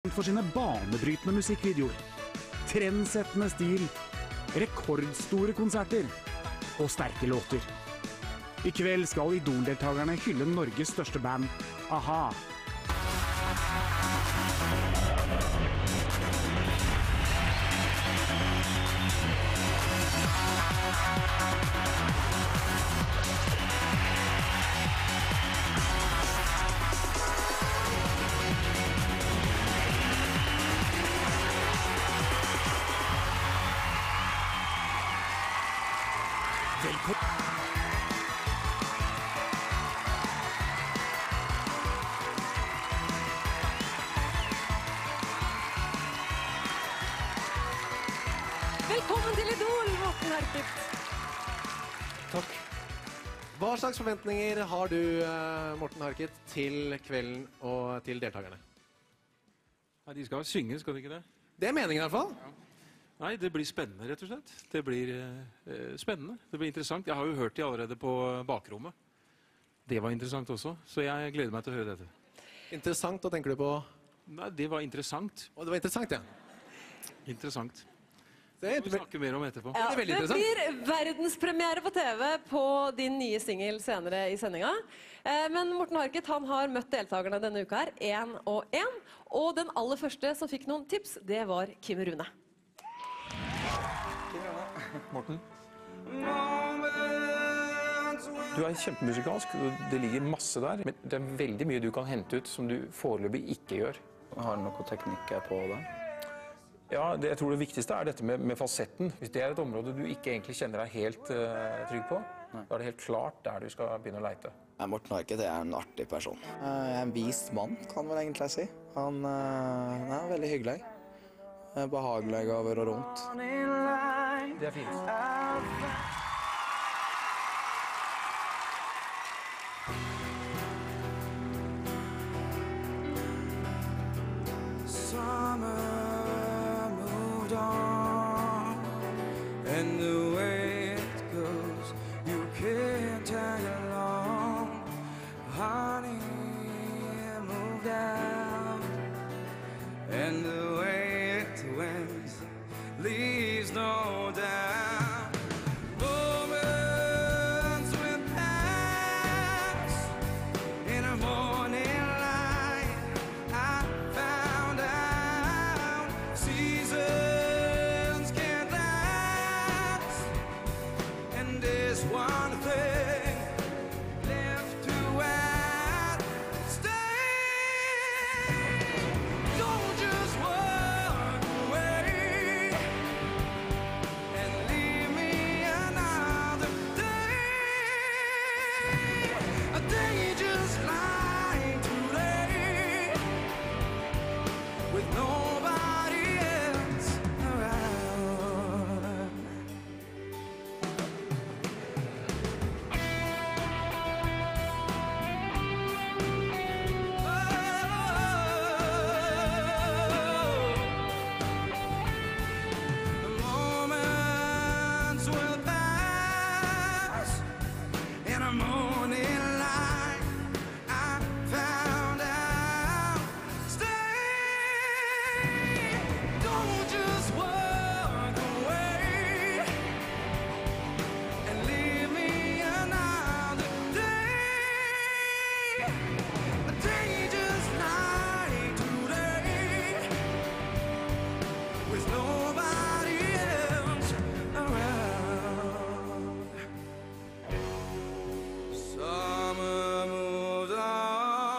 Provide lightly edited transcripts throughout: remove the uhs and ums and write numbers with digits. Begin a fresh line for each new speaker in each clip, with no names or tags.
for sine banebrytende musikkvideoer, trendsettende stil, rekordstore konserter og sterke låter. I kveld skal Idol-deltakerne hylle Norges største band, a-ha.
Velkommen til Idol, Morten Harket.
Takk. Hva slags forventninger har du, Morten Harket, til kvelden og til deltakerne?
Nei, de skal synge, skal de ikke det?
Det er meningen i hvert fall.
Ja. Nei, det blir spennende, rett og slett. Det blir spennende. Det blir interessant. Jeg har jo hørt de allerede på bakrommet. Det var interessant også, så jeg gleder meg til å høre dette.
Interessant, hva tenker du på?
Nei, det var interessant.
Å, det var interessant, ja.
Interessant.
Det
må vi snakke mer om etterpå.
Ja,
det er veldig
det
interessant.
blir verdenspremiere på TV på din nye single senere i sendinga. Men Morten Harket, han har møtt deltakerne denne uka her, en og en. Og den aller første som fikk noen tips, det var Kim Rune.
Morten? Du er kjempemusikalsk, det ligger masse der, men det er veldig mye du kan hente ut som du foreløpig ikke gjør.
Har du noen teknikker på det?
Ja, jeg tror det viktigste er dette med falsetten. Hvis det er et område du ikke egentlig kjenner deg helt trygg på, da er det helt klart der du skal begynne å leite.
Morten Harket er en artig person. Jeg er en vis mann, kan vel egentlig si. Han er veldig hyggelig. Behagelig å være rundt.
Det er fint.
And the way it goes, you can't tag along. Honey, move down. And the way it went leaves no doubt. Moments will pass in a morning light. I found out seasons can't last, and there's one thing left to ask. Stay, don't just walk away and leave me another day. A day just like today, with nobody else around. The moments will pass in a morning light. I found out. Stay, don't just walk away and leave me another day. A day just like today, with nobody else around. Summer moved on.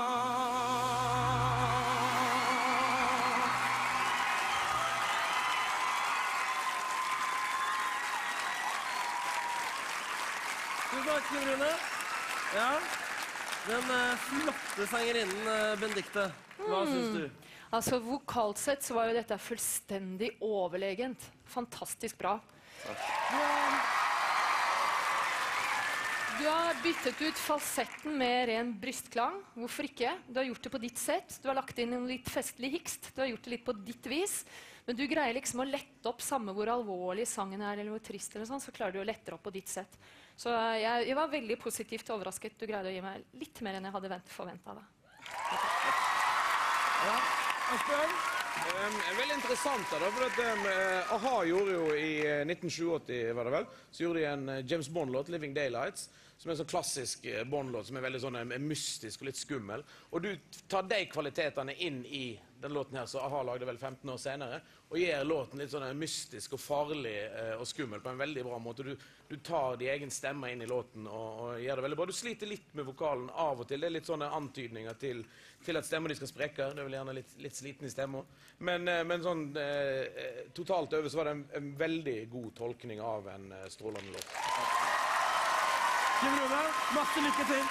Tusen takk, Kim Rune. Ja, den flotte sangerinnen Benedikte. Hva synes du?
Altså, vokalt sett så var jo dette fullstendig overlegent. Fantastisk bra. Du har byttet ut falsetten med ren brystklang. Hvorfor ikke? Du har gjort det på ditt sett. Du har lagt inn en litt festlig hikst. Du har gjort det litt på ditt vis. Men du greier liksom å lette opp samme hvor alvorlig sangen er, eller hvor trist eller sånn, så klarer du å lette opp på ditt sett. Så jeg var veldig positivt overrasket. Du greide å gi meg litt mer enn jeg hadde forventet av deg.
Ja, Asbjørn?
Veldig interessant da, for at A-ha gjorde jo i 1987, var det vel, så gjorde de en James Bond-låt, Living Daylights, som er en sånn klassisk Bond-låt som er veldig sånn mystisk og litt skummel. Og du tar de kvalitetene inn i den låten her, så A-ha lagde vel 15 år senere, og gjør låten litt sånn mystisk og farlig og skummel på en veldig bra måte. Du tar de egen stemme inn i låten og gjør det veldig bra. Du sliter litt med vokalen av og til. Det er litt sånne antydninger til at stemmer de skal sprekke. Det er vel gjerne litt sliten i stemmen. Men sånn totalt over så var det en veldig god tolkning av en strålende låt.
Kim Rune, masse lykke til.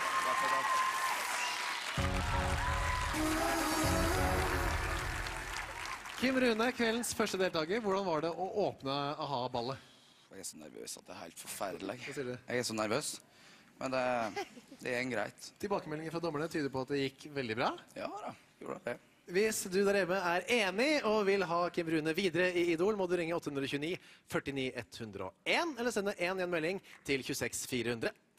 Kim Rune, kveldens første deltaker. Hvordan var det å åpne A-ha-ballet?
Jeg er så nervøs at det er helt forferdelig.
Hva sier du?
Jeg er så nervøs, men det er greit.
Tilbakemeldinger fra dommerne tyder på at det gikk veldig bra.
Ja da, gjorde det.
Hvis du der hjemme er enig og vil ha Kim Rune videre i Idol, må du ringe 829 49 101, eller sende en melding til 26 400.